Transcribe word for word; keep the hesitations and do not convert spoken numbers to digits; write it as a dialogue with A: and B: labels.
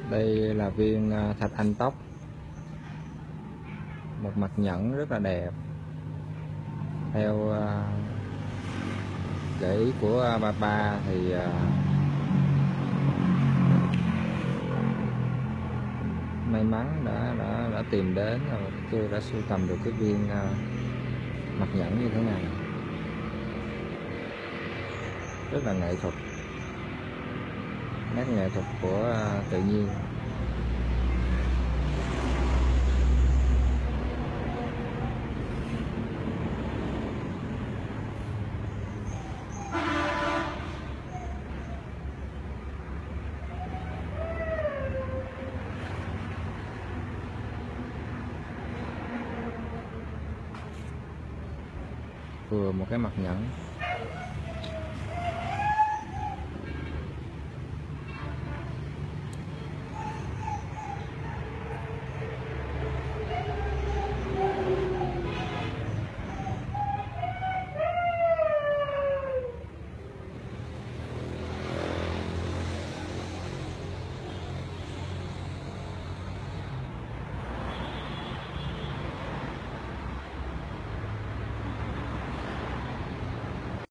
A: Đây là viên à, thạch anh tóc, một mặt nhẫn rất là đẹp theo à, gợi ý của à, ba ba thì à, may mắn đã đã đã tìm đến và tôi đã sưu tầm được cái viên à, mặt nhẫn như thế này, rất là nghệ thuật, nét nghệ thuật của à, tự nhiên. Vừa một cái mặt nhẫn